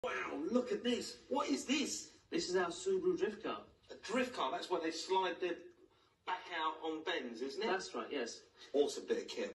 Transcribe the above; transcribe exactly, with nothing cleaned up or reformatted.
Wow, look at this. What is this? This is our Subaru drift car. A drift car, that's where they slide their back out on bends, isn't it? That's right, yes. Awesome bit of kit.